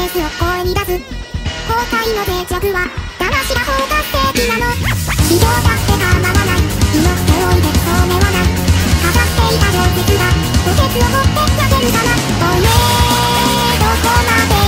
スを声に出す。後悔の定着はだらしが包括的なの。非常だって構わない。祈っておいてそうめはない。飾っていた情熱が墓穴を持って投げるかな。おめえどこまで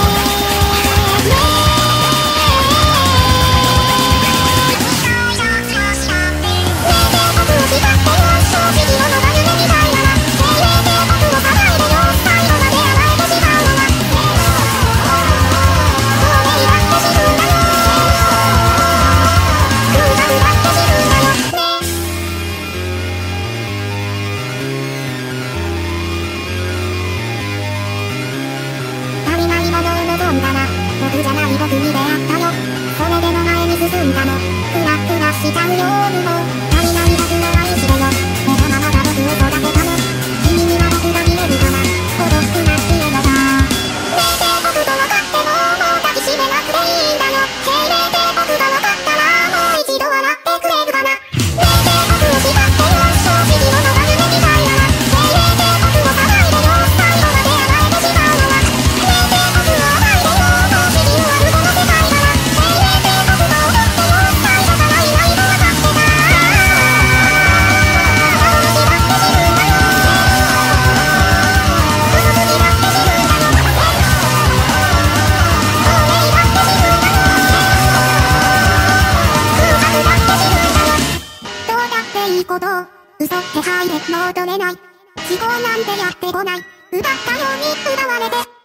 僕じゃない僕に出会ったよ。それでも前に進んだの。クラクラしちゃうよもう。足りない僕の愛してよ。このままが僕を育てたの。君には僕が見えるかな。孤独なっていうのが。ねえて僕と分かってももう抱きしめなくていいんだよ。へいねえて僕が分かったらもう一度笑ってくれるかな。ねえて僕を叱ってよ。正直者が夢みたいなら。へいねえて僕を騒いでよ。最後まで甘えてしまうのは。ねえて僕を甘えてよ。嘘ってはいで戻れない。思考なんてやってこない。奪ったように奪われて